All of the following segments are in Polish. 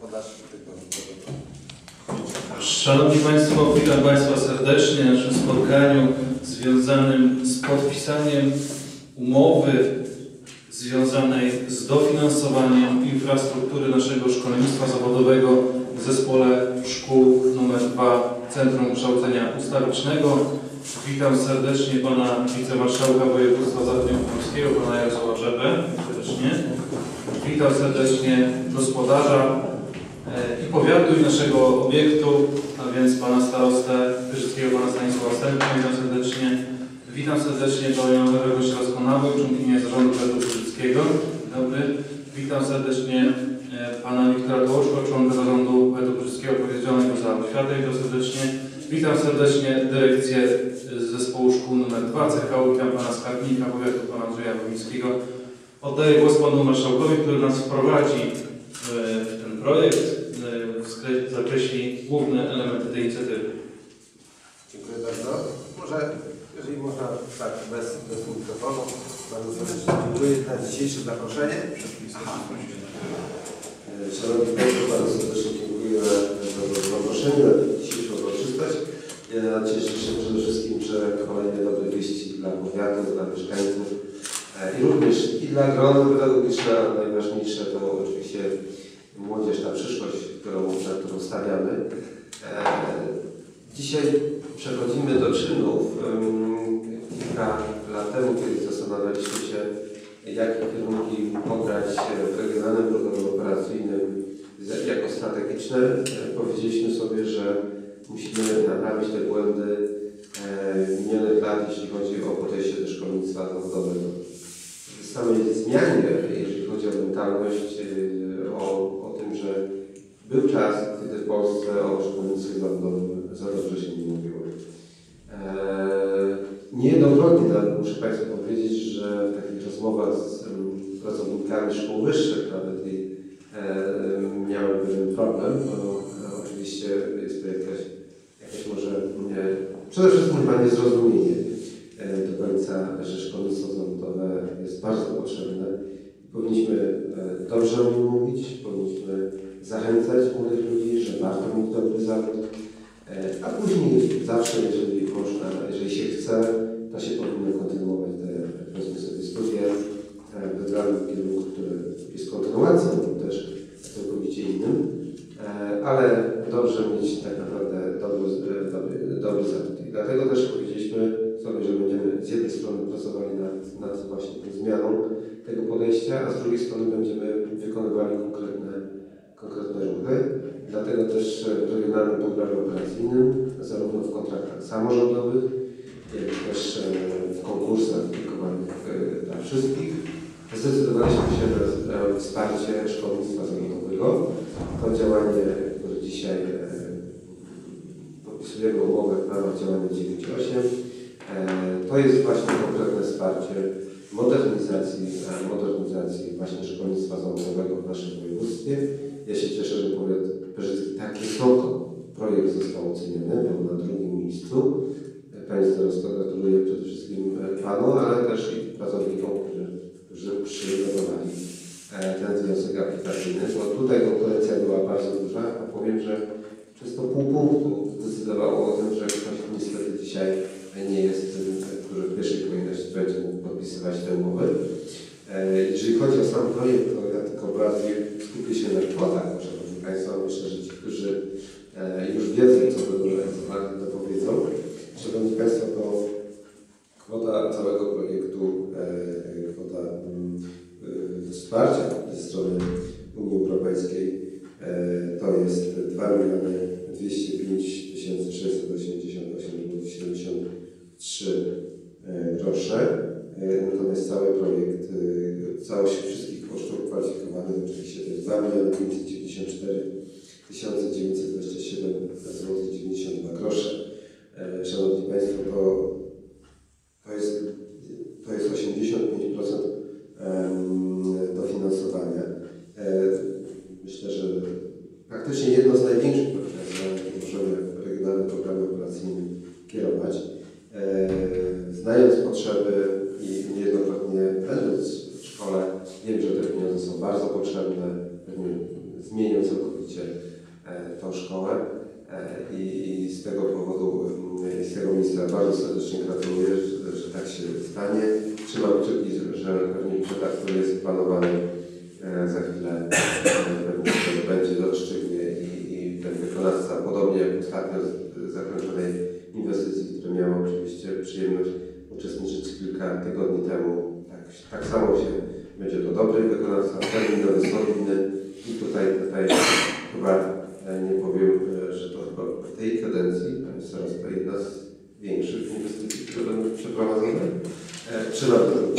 Szanowni Państwo, witam Państwa serdecznie na naszym spotkaniu związanym z podpisaniem umowy związanej z dofinansowaniem infrastruktury naszego szkolnictwa zawodowego w zespole szkół nr 2 Centrum Kształcenia Ustawicznego. Witam serdecznie Pana Wicemarszałka Województwa Zachodniopomorskiego, Pana Jarosława Rzepę. Serdecznie. Witam serdecznie gospodarza i powiatu i naszego obiektu, a więc Pana Starostę Wyrzyckiego, Pana Stanisława Stępka. Witam serdecznie. Witam serdecznie Panią Regość Rozkonałą, członkinię Zarządu Powiatu Wyrzyckiego. Dzień dobry. Witam serdecznie Pana Wiktora Kołoszko, członka Zarządu Powiatu Wyrzyckiego odpowiedzialnego za oświatę. Witam serdecznie. Witam serdecznie dyrekcję z zespołu szkół nr 2 CHU. Witam Pana Skarbnika Powiatu, Pana Andrzeja Womińskiego. Oddaję głos Panu Marszałkowi, który nas wprowadzi w ten projekt, zakreśli główne elementy tej inicjatywy. Dziękuję bardzo. Może, jeżeli można, tak, bez mikrofonu. Bardzo serdecznie dziękuję za dzisiejsze zaproszenie. Szanowni Państwo, bardzo serdecznie dziękuję za zaproszenie na dzisiejszą uroczystość. Ja cieszę się przede wszystkim, że kolejne dobre wieści dla powiatu, dla mieszkańców i również i dla grona pedagogiczna. Najważniejsze to oczywiście młodzież, ta przyszłość, na którą stawiamy. Dzisiaj przechodzimy do czynów. Kilka lat temu, kiedy zastanawialiśmy się, jakie kierunki pobrać w regionalnym programie operacyjnym jako strategiczne, powiedzieliśmy sobie, że musimy naprawić te błędy minionych lat, jeśli chodzi o podejście do szkolnictwa zawodowego. W samej zmianie, jeżeli chodzi o mentalność, o tym, że był czas, kiedy w Polsce o szkolnictwie zawodowym za dobrze się nie mówiło. Niejednokrotnie muszę Państwu powiedzieć, że w takich rozmowach z pracownikami szkół wyższych nawet miałem pewien problem, bo oczywiście jest to jakaś może przede wszystkim chyba niezrozumienie do końca, że szkolnictwo zawodowe jest bardzo potrzebne. Powinniśmy dobrze o nim mówić, powinniśmy zachęcać młodych ludzi, że warto mieć dobry zawód, a później zawsze, jeżeli można, jeżeli się chce, to się powinno kontynuować te, powiedzmy sobie, studia w wybranym kierunku, który jest kontynuacją też całkowicie innym, ale dobrze mieć tak naprawdę dobry zawód. I dlatego też powiedzieliśmy sobie, że będziemy z jednej strony pracowali nad właśnie tą zmianą tego podejścia, a z drugiej strony będziemy wykonywali konkretne ruchy. Dlatego też w regionalnym programie operacyjnym, zarówno w kontraktach samorządowych, jak i też w konkursach aplikowanych dla wszystkich, zdecydowaliśmy się na wsparcie szkolnictwa zawodowego. To działanie, które dzisiaj podpisujemy umowę w ramach działania 9.8, to jest właśnie konkretne wsparcie modernizacji właśnie szkolnictwa zawodowego w naszym województwie. Ja się cieszę, że powiat Pyrzycki tak wysoko projekt został oceniony, był na drugim miejscu. Panie Starosto, gratuluję przede wszystkim Panu, ale też i pracownikom, którzy przygotowali ten wniosek aplikacyjny, bo tutaj konkurencja była bardzo duża, a powiem, że czysto pół punktu zdecydowało o tym, że ktoś niestety dzisiaj nie jest tym, który w pierwszej kolejności będzie mógł podpisywać tę umowę. Jeżeli chodzi o sam projekt, to ja tylko bardziej skupię się na kwotach, szanowni Państwo. Myślę, że ci, którzy już wiedzą, co by realizowali, to powiedzą. Szanowni Państwo, to kwota całego projektu, kwota wsparcia ze strony Unii Europejskiej to jest 2 205 688,73 grosze. Natomiast cały projekt, całość wszystkich kosztów kwalifikowanych oczywiście to jest 2 594 927,92 grosze. Szanowni Państwo, to jest 85% dofinansowania. Myślę, że praktycznie jedno z największych dofinansowań, które możemy w regionalnym programie operacyjnym kierować. Znając potrzeby i niejednokrotnie będąc w szkole, wiem, że te pieniądze są bardzo potrzebne, pewnie zmienią całkowicie tą szkołę i z tego powodu, z tego miejsca bardzo serdecznie gratuluję, że tak się stanie. Trzymam kciuki, że pewnie przetarg, który jest planowany za chwilę, będzie rozstrzygnie i ten wykonawca, podobnie jak ostatnio z zakończonej inwestycji, w której miałem oczywiście przyjemność uczestniczyć kilka tygodni temu, tak samo się będzie to dobry wykonawca, terminowy, solidny i tutaj chyba nie powiem, że to chyba w tej kadencji, to jest coraz to jedna z większych inwestycji, które będą przeprowadzone. Trzymam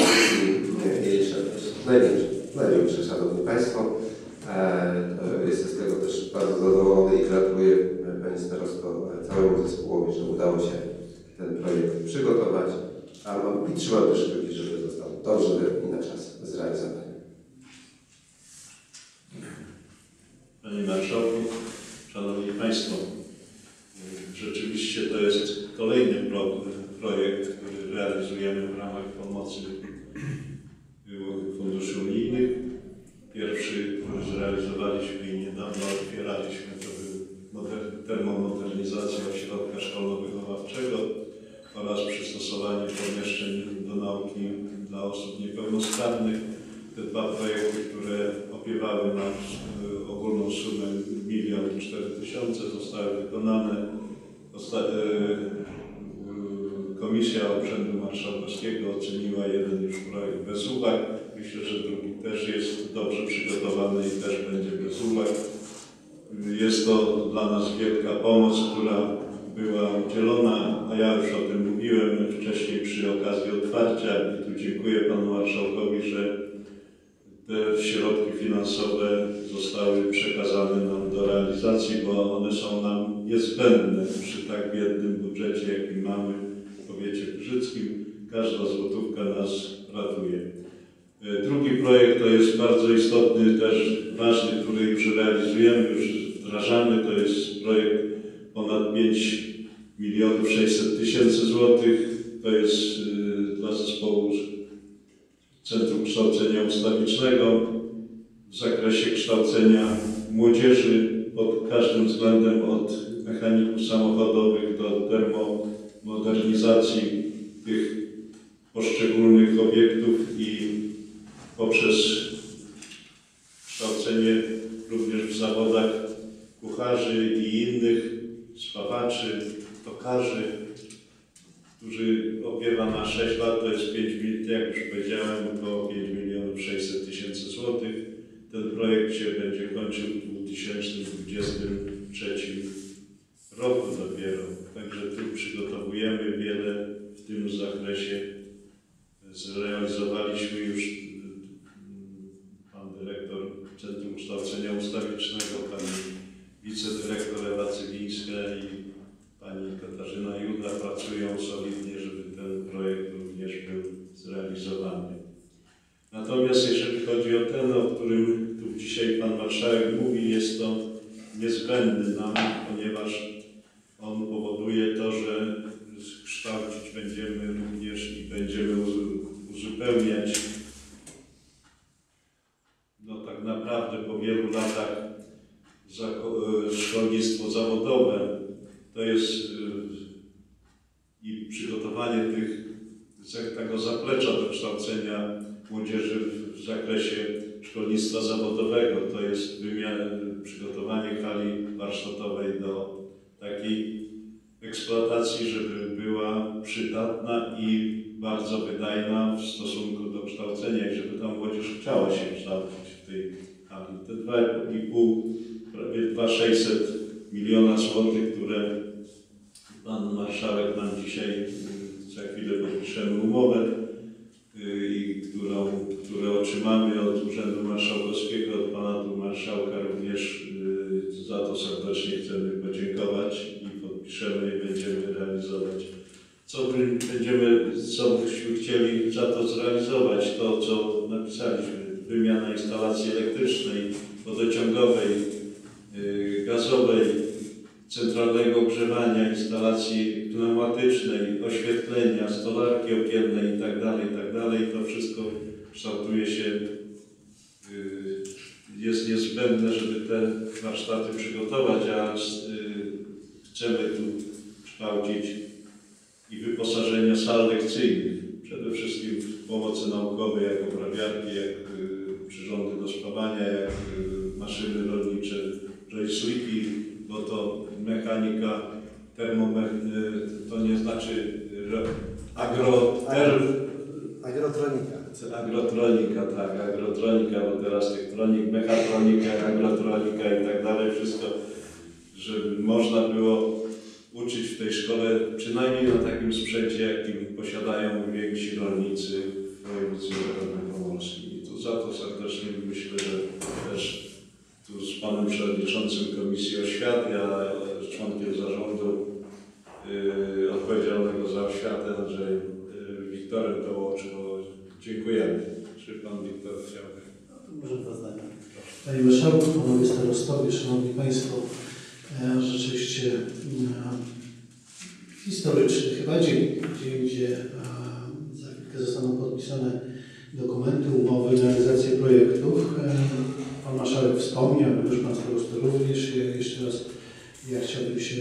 największe, Szanowni Państwo. Jestem z tego też bardzo zadowolony i gratuluję Pani Starosto całemu zespołowi, że udało się ten projekt przygotować, i trzymam też kciuki, żeby został dobrze i na czas zrealizowany. Panie Marszałku, Szanowni Państwo, rzeczywiście to jest kolejny projekt, który realizujemy w ramach pomocy funduszy unijnych. Pierwszy, który zrealizowaliśmy i niedawno otwieraliśmy, to był termomodernizacja ośrodka szkolno-wychowawczego oraz przystosowanie pomieszczeń do nauki dla osób niepełnosprawnych. Te dwa projekty, które opiewały nam ogólną sumę 1 400 000 zostały wykonane. Komisja Urzędu Marszałkowskiego oceniła jeden już projekt bez uwag. Myślę, że drugi też jest dobrze przygotowany i też będzie bez uwag. Jest to dla nas wielka pomoc, która była udzielona, a ja już o tym mówiłem wcześniej przy okazji otwarcia i tu dziękuję Panu Marszałkowi, że te środki finansowe zostały przekazane nam do realizacji, bo one są nam niezbędne przy tak biednym budżecie, jaki mamy w powiecie pyrzyckim. Każda złotówka nas ratuje. Drugi projekt to jest bardzo istotny, też ważny, który już realizujemy, już wdrażamy. To jest projekt ponad 5 600 000 złotych. To jest dla zespołu Centrum Kształcenia Ustawicznego w zakresie kształcenia młodzieży pod każdym względem, od mechaników samochodowych do termomodernizacji tych poszczególnych obiektów i poprzez kształcenie również w zawodach kucharzy i innych, spawaczy, tokarzy, którzy opiewa na 6 lat, to jest 5, jak już powiedziałem, około 5 600 000 złotych. Ten projekt się będzie kończył w 2023 roku dopiero. Także tu przygotowujemy wiele w tym zakresie. Zrealizowaliśmy już pan dyrektor Centrum Kształcenia Ustawicznego, pani wicedyrektor Ewa Cywińska i pani Katarzyna Juda pracują solidnie, żeby ten projekt również był zrealizowany. Natomiast jeżeli chodzi o ten, o którym tu dzisiaj Pan Marszałek mówi, jest to niezbędny nam, ponieważ on powoduje to, że kształcić będziemy również i będziemy uzupełniać tak naprawdę po wielu latach szkolnictwo zawodowe. To jest i przygotowanie tego zaplecza do kształcenia młodzieży w zakresie szkolnictwa zawodowego. To jest przygotowanie hali warsztatowej do takiej eksploatacji, żeby była przydatna i bardzo wydajna w stosunku do kształcenia i żeby ta młodzież chciała się kształcić w tej hali. Te 2,5, prawie 2,6 miliona złotych, które Pan Marszałek nam dzisiaj, za chwilę podpiszemy umowę i które otrzymamy od Urzędu Marszałkowskiego, od Pana tu Marszałka również za to serdecznie chcemy podziękować i podpiszemy i będziemy realizować. Co byśmy chcieli za to zrealizować? To, co napisaliśmy. Wymiana instalacji elektrycznej, wodociągowej, gazowej, centralnego ogrzewania, instalacji pneumatycznej, oświetlenia, stolarki okiennej itd. To wszystko kształtuje się, jest niezbędne, żeby te warsztaty przygotować, a chcemy tu kształcić i wyposażenie sal lekcyjnych, przede wszystkim w pomocy naukowej, jak obrabiarki, jak przyrządy do spawania, jak maszyny rolnicze, joysticki, bo to mechanika, to nie znaczy, że agrotronika, tak, agrotronika, bo teraz tektronik, mechatronika, agrotronika i tak dalej, wszystko, żeby można było uczyć w tej szkole, przynajmniej na takim sprzęcie, jakim posiadają więksi rolnicy w województwie zachodniopomorskim. I tu za to serdecznie myślę, że też tu z panem przewodniczącym Komisji Oświaty, a członkiem zarządu odpowiedzialnego za oświatę, Andrzejem Wiktorem Dołoczko. Dziękujemy. Czy pan Wiktor chciałby? Może dwa zdania. Panie Marszałku, Panowie Starostowie, Szanowni Państwo, rzeczywiście historyczny chyba dzień, gdzie za chwilkę zostaną podpisane dokumenty, umowy, realizację projektów. Pan Marszałek wspomniał, już Pan Starosta również. Jeszcze raz ja chciałbym się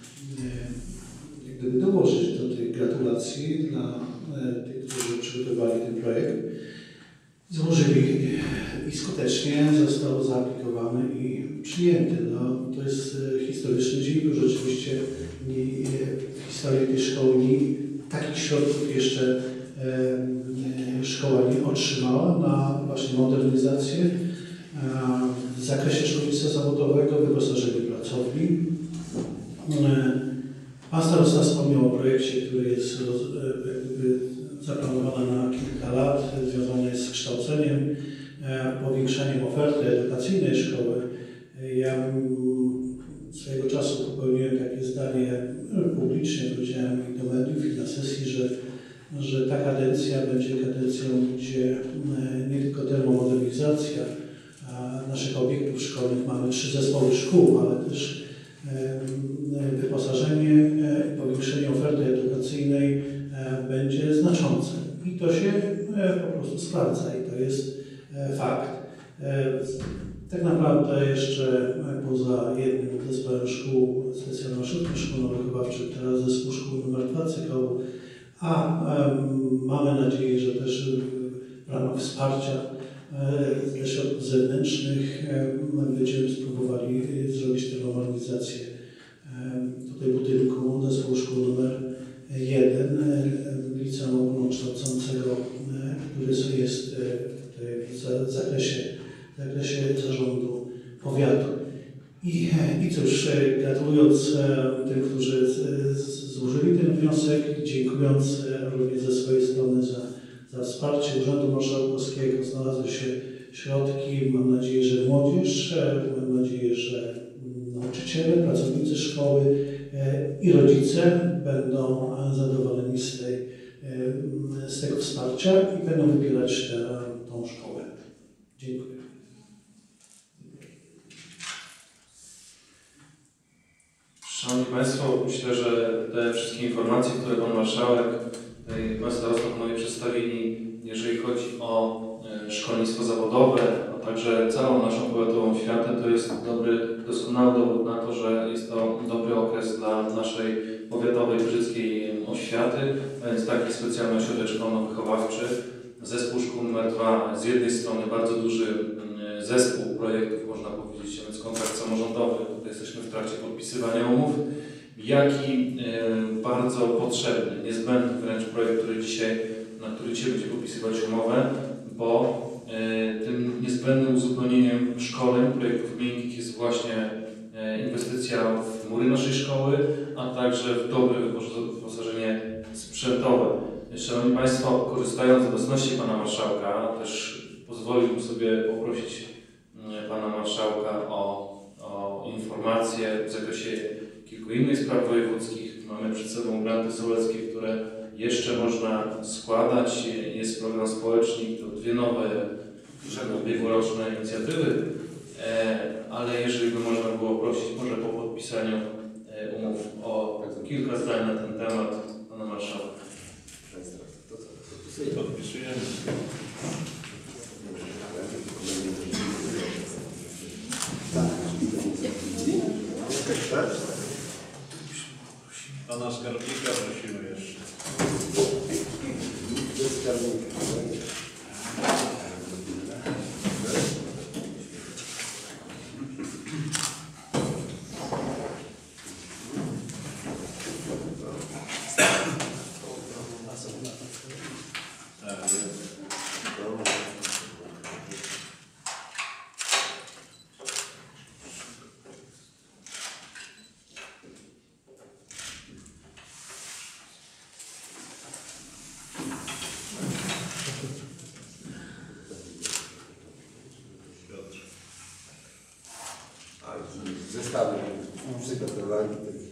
jak gdyby dołożyć do tych gratulacji dla tych, którzy przygotowali ten projekt. Złożyli i skutecznie został zaaplikowany i przyjęty. No, to jest historyczny dzień, bo rzeczywiście w historii tej szkoły takich środków jeszcze szkoła nie otrzymała na właśnie modernizację w zakresie szkolnictwa zawodowego, wyposażenie pracowni. Pan starosta wspomniał o projekcie, który jest zaplanowany na kilka lat, związany jest z kształceniem, powiększeniem oferty edukacyjnej szkoły. Ja swojego czasu popełniłem takie zdanie publicznie, powiedziałem i do mediów, i na sesji, że ta kadencja będzie kadencją, gdzie nie tylko termomodernizacja naszych obiektów szkolnych, mamy 3 zespoły szkół, ale też wyposażenie, powiększenie oferty edukacyjnej będzie znaczące. I to się po prostu sprawdza i to jest fakt. Tak naprawdę jeszcze poza jednym zespołem szkół specjalno-ośrodków szkolno-wychowawczych, teraz zespół szkół nr 2 Cykowo, a mamy nadzieję, że też w ramach wsparcia ze środków zewnętrznych będziemy spróbowali zrobić termomodernizację tutaj budynku zespołu szkół nr 1 liceum ogólnokształcącego, który jest w zakresie zarządu powiatu. I cóż, gratulując tym, którzy złożyli ten wniosek, dziękując również ze swojej strony za wsparcie Urzędu Marszałkowskiego, znalazły się środki. Mam nadzieję, że młodzież, mam nadzieję, że nauczyciele, pracownicy szkoły i rodzice będą zadowoleni z tego wsparcia i będą wybierać tą szkołę. Dziękuję. Szanowni Państwo, myślę, że te wszystkie informacje, które Pan Marszałek, Pan Starosta Panowie przedstawili, jeżeli chodzi o szkolnictwo zawodowe, a także całą naszą powiatową oświatę, to jest doskonały dowód na to, że jest to dobry okres dla naszej powiatowej brzydzkiej oświaty, a więc taki specjalny ośrodek szkolno-wychowawczy, zespół szkół nr 2, z jednej strony bardzo duży zespół projektów, można powiedzieć, a więc kontrakt samorządowy, tutaj jesteśmy w trakcie podpisywania umów, jak i bardzo potrzebny, niezbędny wręcz projekt, na który dzisiaj będzie podpisywać umowę, bo tym niezbędnym uzupełnieniem szkoleń, projektów miękkich jest właśnie inwestycja w mury naszej szkoły, a także w dobre wyposażenie sprzętowe. Szanowni Państwo, korzystając z obecności Pana Marszałka, też pozwoliłbym sobie poprosić Pana Marszałka o informacje w zakresie kilku innych spraw wojewódzkich. Mamy przed sobą granty sołeckie, które jeszcze można składać. Jest program społecznik, to 2 nowe, ubiegłoroczne inicjatywy, ale jeżeli by można było prosić, może po podpisaniu umów o kilka zdań na ten temat Pana Marszałka. Podpisujemy. Tak? Pana skarbnika prosimy jeszcze. Bez skarbnika. Zestawy przygotowani.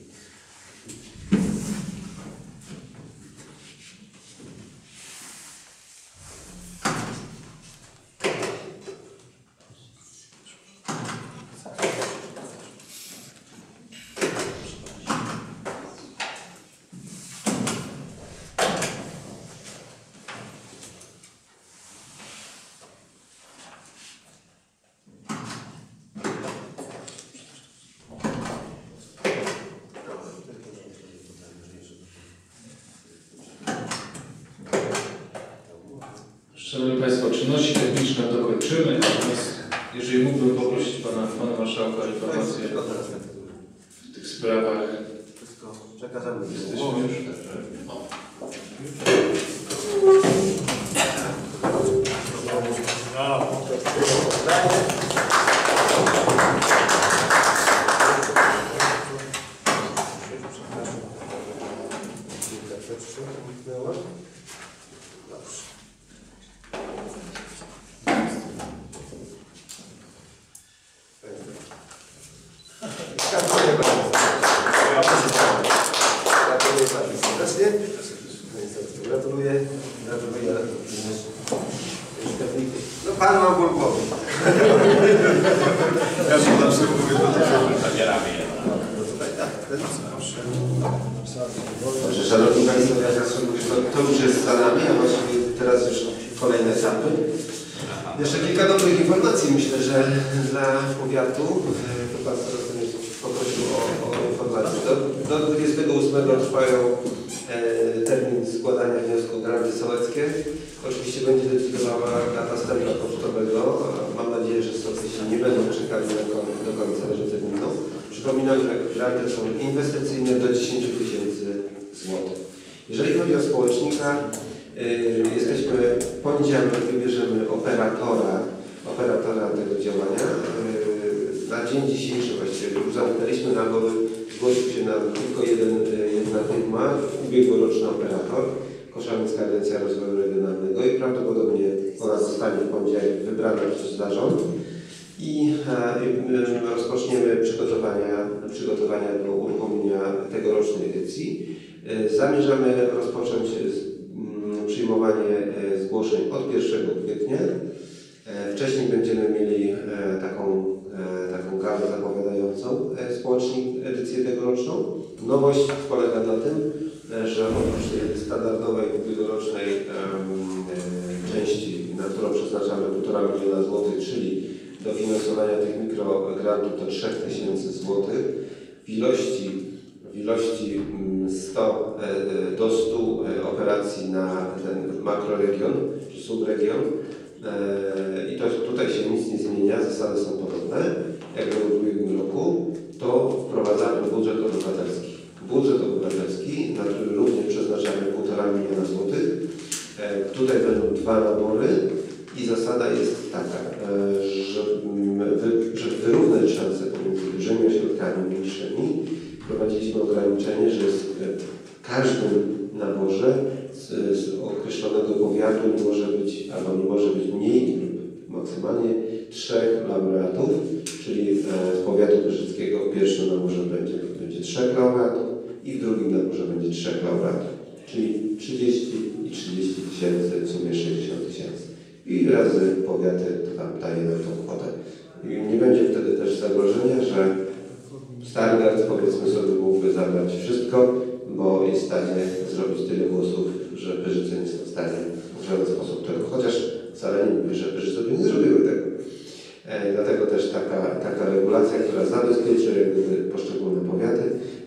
Szanowni Państwo, czynności techniczne dokończymy. Natomiast jeżeli mógłbym poprosić Pana Marszałka o informację w tych sprawach. Wszystko przekazamy. Jesteśmy już. Gratuluję. No Pan ma ból głowy. Ja się zawsze mówię, zabieramy je. Dobrze, Szanowni Państwo, to już jest za nami, a właściwie teraz już kolejne etapy. Jeszcze kilka dobrych informacji, myślę, że dla powiatu, to Pan poprosił o informację. Do 28 trwają termin składania wniosku o granty sołeckie. Oczywiście będzie decydowała data stempla pocztowego. Mam nadzieję, że sołtysi nie będą czekali do końca terminu. Przypominam, że granty są inwestycyjne do 10 000 złotych. Jeżeli chodzi o społecznika, jesteśmy w poniedziałek, wybierzemy operatora tego działania. Na dzień dzisiejszy właściwie już zamknęliśmy nabory, zgłosił się nam tylko jedna firma, ubiegłoroczny operator, Koszalnicka Agencja Rozwoju Regionalnego i prawdopodobnie ona zostanie w poniedziałek wybrana przez zarząd i rozpoczniemy przygotowania do uruchomienia tegorocznej edycji. Zamierzamy rozpocząć przyjmowanie zgłoszeń od 1 kwietnia. Wcześniej będziemy mieli taką galę zapowiadającą społecznik edycję tegoroczną. Nowość polega na tym, że oprócz tej standardowej ubiegłorocznej części, na którą przeznaczamy 1,5 miliona złotych, czyli dofinansowania tych mikrograntów do 3000 złotych w ilości 100 do 100 operacji na ten makroregion czy subregion. I to tutaj się nic nie zmienia, zasady są podobne, jak było w ubiegłym roku, to wprowadzamy budżet obywatelski. Budżet obywatelski, na który również przeznaczamy 1,5 miliona złotych. Tutaj będą 2 nabory i zasada jest taka, żeby wyrównać szanse pomiędzy dużymi ośrodkami i mniejszymi, wprowadziliśmy ograniczenie, że w każdym naborze z określonego powiatu nie może być mniej lub maksymalnie 3 laureatów, czyli z powiatu pyrzyckiego w pierwszym naborze będzie 3 laureatów i w drugim naborze będzie 3 laureatów, czyli 30 i 30 tysięcy, w sumie 60 tysięcy. I razy powiaty to tam dajemy tą kwotę. I nie będzie wtedy też zagrożenia, że Stargard, powiedzmy sobie, mógłby zabrać wszystko, bo jest w stanie zrobić tyle głosów, że Pyrzyce nie są w stanie w żaden sposób tego, chociaż wcale nie mówię, że Pyrzyce by nie zrobiły tego. Dlatego też taka regulacja, która zabezpieczy poszczególne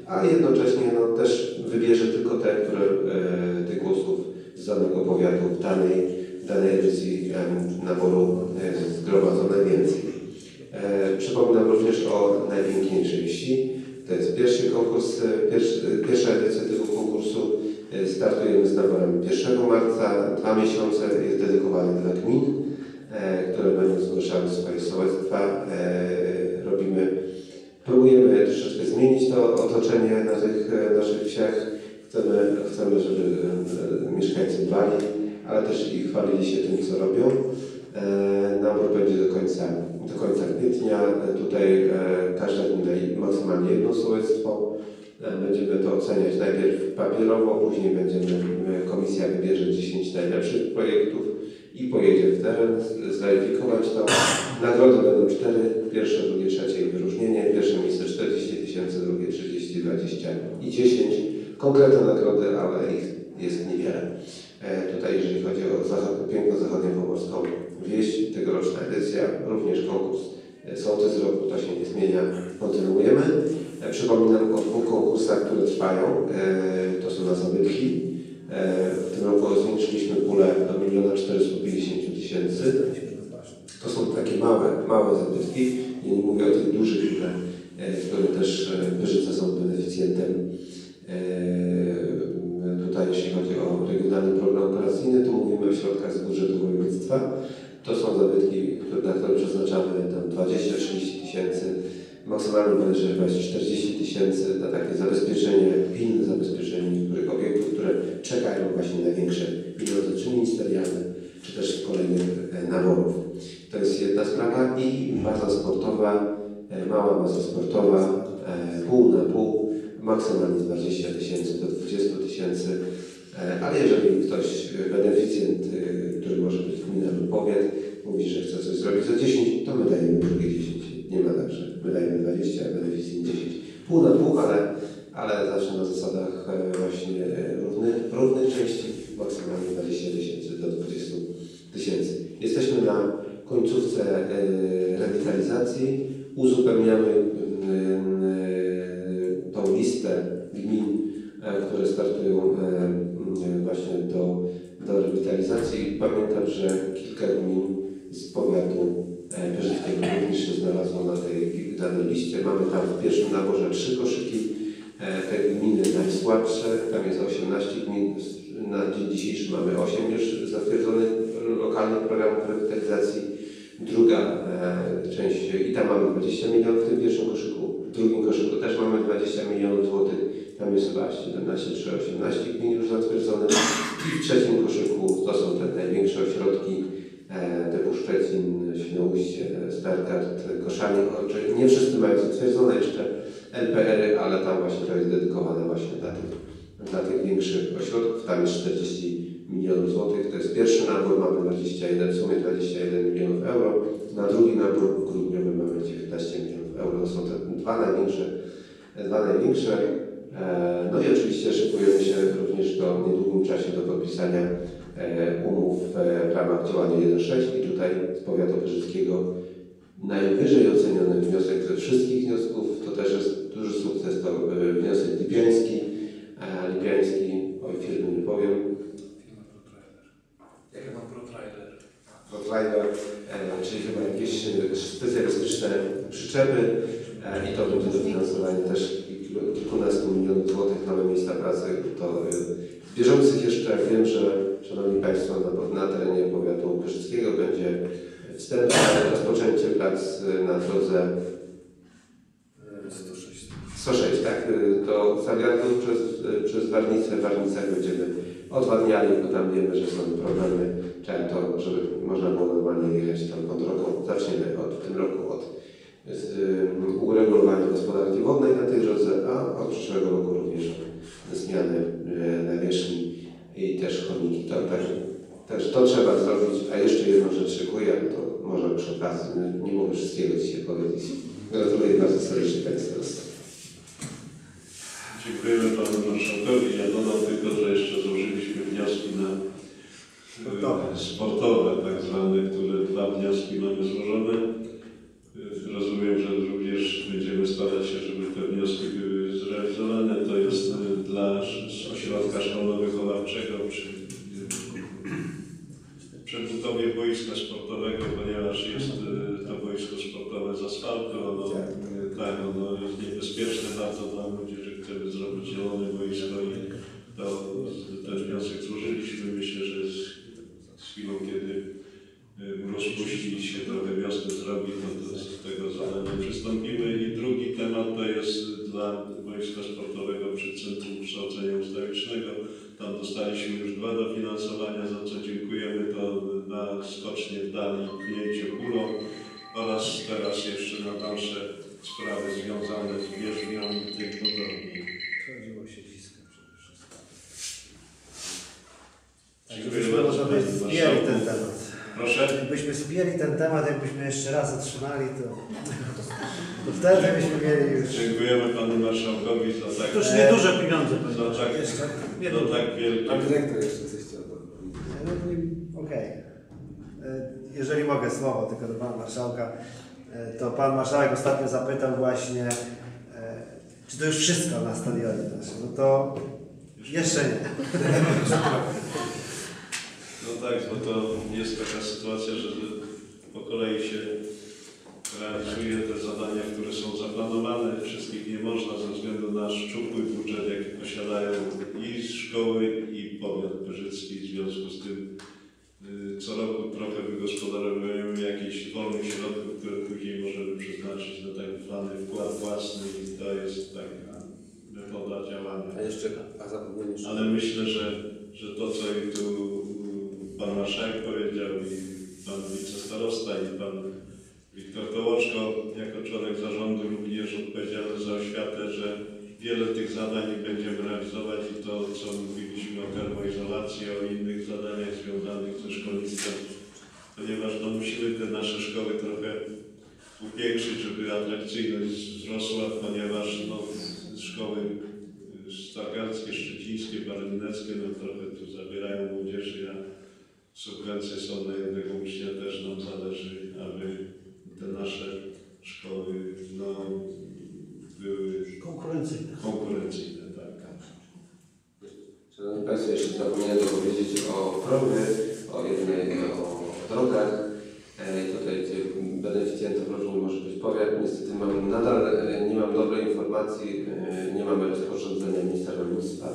a jednocześnie no, też wybierze tylko te, które tych głosów z danego powiatu w danej edycji naboru zgromadzono najwięcej. Przypominam również o najpiękniejszej wsi. To jest pierwszy konkurs, pierwsza edycja tego konkursu. Startujemy z naborem 1 marca. 2 miesiące jest dedykowany dla gmin, które będą zgłaszały swoje sołectwa. Próbujemy troszeczkę zmienić to otoczenie na tych naszych wsiach. Chcemy, żeby mieszkańcy dbali, ale też i chwalili się tym, co robią. Nabór będzie do końca kwietnia. Tutaj każda gmina maksymalnie jedno sołectwo. Będziemy to oceniać najpierw papierowo, później komisja wybierze 10 najlepszych projektów i pojedzie w teren, zweryfikować to. Nagrody będą 4, pierwsze, drugie, trzecie i wyróżnienie. Pierwsze miejsce 40 000, drugie 30, 20 i 10. Konkretne nagrody, ale ich jest niewiele. Tutaj jeżeli chodzi o piękną zachodniopomorską wieś, tegoroczna edycja, również konkurs Sołtys Roku, to się nie zmienia, kontynuujemy. Przypominam o 2 konkursach, które trwają, to są na zabytki. W tym roku zwiększyliśmy pulę do 1 450 000. To są takie małe zabytki, ja nie mówię o tych dużych, które też Pyrzyce są beneficjentem. Tutaj jeśli chodzi o regionalny program operacyjny, to mówimy o środkach z budżetu województwa. To są zabytki, na które przeznaczamy tam 20-30 tysięcy. Maksymalnie należy wejść 40 000 na takie zabezpieczenie, pilne zabezpieczenie niektórych obiektów, które czekają właśnie na większe pieniądze, czy ministerialne, czy też kolejnych naborów. To jest jedna sprawa i baza sportowa, mała baza sportowa, pół na pół, maksymalnie 20 000 do 20 000, ale jeżeli ktoś, beneficjent, który może być gmina lub powiat, mówi, że chce coś zrobić za 10, to my dajemy drugie 10. Nie ma tak, że my dajemy 20, a beneficjent 10. Pół na pół, ale zawsze na zasadach właśnie równych części, maksymalnie 20 000 do 20 000. Jesteśmy na końcówce rewitalizacji. Uzupełniamy tą listę gmin, które startują właśnie do rewitalizacji. Pamiętam, że kilka gmin z powiatu pyrzyckiego również się znalazło na tej danej liście. Mamy tam w pierwszym naborze 3 koszyki. Te gminy najsłabsze, tam jest 18 gmin. Na dzień dzisiejszy mamy 8 już zatwierdzonych lokalnych programów rewitalizacji. Druga część, i tam mamy 20 milionów w tym pierwszym koszyku. W drugim koszyku też mamy 20 milionów złotych. Tam jest chyba 17 czy 18 gmin już zatwierdzonych. I w trzecim koszyku to są te największe ośrodki typu Szczecin, Świnoujście, Stargard, Koszalin. Nie wszyscy mają zatwierdzone jeszcze LPR-y, ale tam właśnie to jest dedykowane właśnie dla tych większych ośrodków. Tam jest 40 milionów złotych. To jest pierwszy nabór, mamy w sumie 21 milionów euro. Na drugi nabór grudniowy mamy 19 milionów euro. To są te dwa największe. No i oczywiście szykujemy się również w niedługim czasie do podpisania umów w ramach działania 1.6 i tutaj z powiatu pyrzyckiego najwyżej oceniony wniosek ze wszystkich wniosków, to też jest duży sukces, to wniosek lipiański, oj firmy nie powiem. Jakie ma ProTrailer? ProTrailer, czyli chyba jakieś specjalistyczne przyczepy i to będzie dofinansowanie też kilkunastu milionów złotych, nowe miejsca pracy. To z bieżących jeszcze wiem, że Szanowni Państwo, na terenie powiatu pyrzyckiego będzie wstępne rozpoczęcie prac na drodze 106, tak? Do Stargardu przez Warnicę. W Warnicach będziemy odwadniali, bo tam wiemy, że są problemy. Trzeba to, żeby można było normalnie jechać tam pod drogą. Zaczniemy w tym roku od uregulowania gospodarki wodnej na tej drodze, a od przyszłego roku również zmiany nawierzchni i też chodniki. Też to trzeba zrobić, a jeszcze jedną rzecz szykuję, to może przy okazji, nie mogę wszystkiego dzisiaj powiedzieć. Gratuluję bardzo serdecznie Państwu. Dziękujemy Panu Marszałkowi. Ja dodam tylko, że jeszcze złożyliśmy wnioski na sportowe tak zwane, które 2 wnioski mamy złożone. Rozumiem, że również będziemy starać się, żeby te wnioski były zrealizowane. działaczego przy przebudowie boiska sportowego, ponieważ jest to boisko sportowe z asfaltu, ono jest niebezpieczne bardzo dla młodzieży, chcemy zrobić zielone boisko i to ten wniosek złożyliśmy. Myślę, że z chwilą, kiedy rozpuści się trochę wiosny zrobi, to do tego zadania przystąpimy. I drugi temat to jest dla boiska sportowego przy Centrum Kształcenia Ustawicznego. Tam dostaliśmy już 2 dofinansowania, za co dziękujemy. To na skocznie w Danii pchnięcie kulą oraz teraz jeszcze na dalsze sprawy związane z bieżniami tej budowli. Chodziło się blisko przede wszystkim. Dziękuję bardzo, Może byśmy panie spieli ten marszałku. temat. Proszę? Jakbyśmy spieli ten temat, jakbyśmy jeszcze raz zatrzymali, to wtedy byśmy mieli już... Dziękujemy panu marszałkowi za tak, To już nieduże pieniądze. za tak, Jeszcze? za tak wielkie. Pan dyrektor jeszcze coś chciał powiedzieć. Okej. Jeżeli mogę słowo tylko do pana marszałka, to pan marszałek ostatnio zapytał właśnie, czy to już wszystko na stadionie naszym. No to jeszcze nie. No tak, bo to jest taka sytuacja, że po kolei się realizuje te zadania, które są zaplanowane. Wszystkich nie można ze względu na szczupły budżet, jaki posiadają i szkoły, i powiat pyrzycki. W związku z tym co roku trochę wygospodarowujemy jakichś wolnych środków, które później możemy przeznaczyć na tak zwany wkład własny i to jest taka metoda działania. Ale myślę, że to, co i tu pan marszałek powiedział i pan wicestarosta i pan Wiktor Kołoczko jako członek zarządu również odpowiedzialny za oświatę, że wiele tych zadań będziemy realizować i to, co mówiliśmy o termoizolacji, o innych zadaniach związanych ze szkolnictwem, ponieważ no, musimy te nasze szkoły trochę upiększyć, żeby atrakcyjność wzrosła, ponieważ no, szkoły stargardzkie, szczecińskie, baronineckie no, trochę tu zabierają młodzieży, a subwencje są na jednego ucznia, też nam zależy, aby te nasze szkoły no, były konkurencyjne, tak. Szanowni Państwo, jeszcze zapomniałem powiedzieć o promie, o drogach. Tutaj beneficjentem różnym może być powiat. Niestety nadal nie mam dobrej informacji, nie mamy rozporządzenia ministra rolnictwa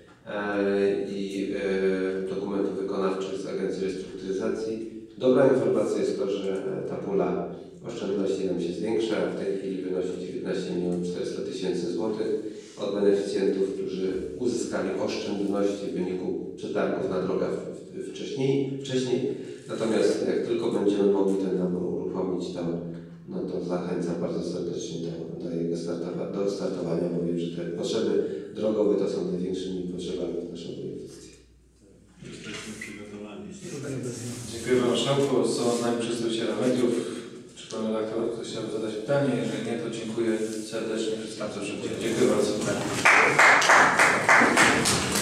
i dokumentów wykonawczych z Agencji Restrukturyzacji. Dobra informacja jest to, że ta pula oszczędności nam się zwiększa. W tej chwili wynosi 19 400 000 złotych od beneficjentów, którzy uzyskali oszczędności w wyniku przetargów na drogach wcześniej. Natomiast jak tylko będziemy mogli ten nabór uruchomić, to zachęcam bardzo serdecznie do startowania, bo wiem, że te potrzeby drogowe to są największymi potrzebami w naszym województwie. Jesteśmy przygotowani. Dziękuję Panie Marszałku. Są z nami przedstawiciele mediów. Czy Pan redaktor chciał zadać pytanie? Jeżeli nie, to dziękuję serdecznie. Przedstawiam, że dziękuję bardzo.